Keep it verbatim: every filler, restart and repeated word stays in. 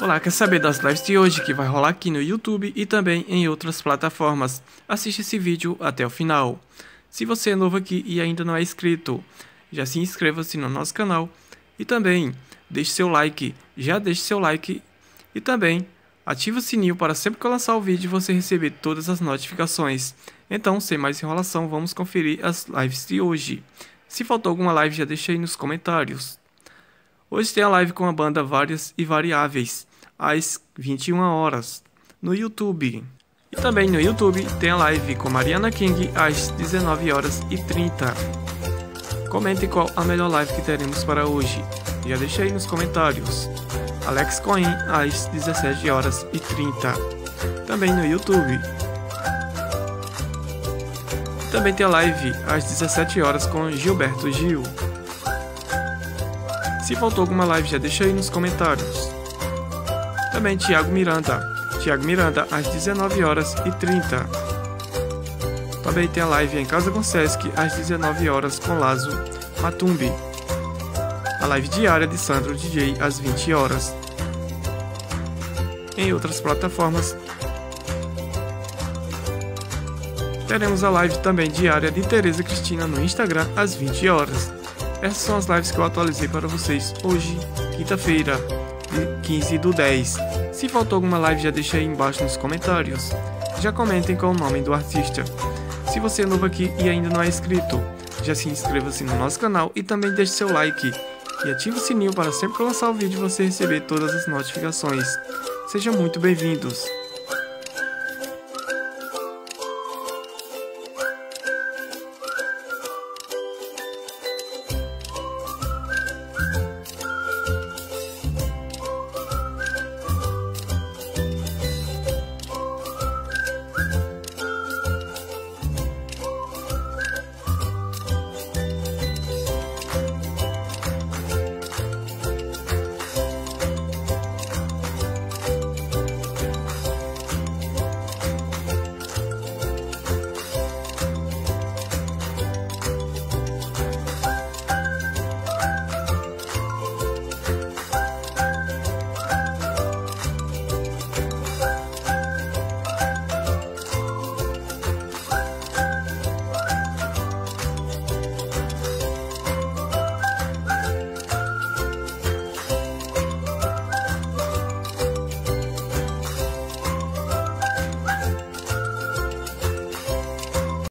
Olá, quer saber das lives de hoje que vai rolar aqui no YouTube e também em outras plataformas? Assiste esse vídeo até o final. Se você é novo aqui e ainda não é inscrito, já se inscreva-se no nosso canal e também deixe seu like, já deixe seu like e também ative o sininho para sempre que eu lançar o vídeo você receber todas as notificações. Então, sem mais enrolação, vamos conferir as lives de hoje. Se faltou alguma live, já deixa aí nos comentários. Hoje tem a live com a banda Várias e Variáveis, às vinte e uma horas, no YouTube. E também no YouTube tem a live com Mariana King, às dezenove horas e trinta. Comente qual a melhor live que teremos para hoje. Já deixa aí nos comentários. Alex Cohen, às dezessete horas e trinta. Também no YouTube. Também tem a live às dezessete horas com Gilberto Gil. Se faltou alguma live, já deixa aí nos comentários. Também Thiago Miranda. Thiago Miranda às dezenove horas e trinta. Também tem a live em Casa com Sesc às dezenove horas com Lazo Matumbi. A live diária de Sandro D J às vinte horas. Em outras plataformas, teremos a live também diária de Tereza Cristina no Instagram às vinte horas. Essas são as lives que eu atualizei para vocês hoje, quinta-feira, quinze do dez. Se faltou alguma live, já deixa aí embaixo nos comentários. Já comentem com o nome do artista. Se você é novo aqui e ainda não é inscrito, já se inscreva-se no nosso canal e também deixe seu like. E ative o sininho para sempre que eu lançar o vídeo você receber todas as notificações. Sejam muito bem-vindos.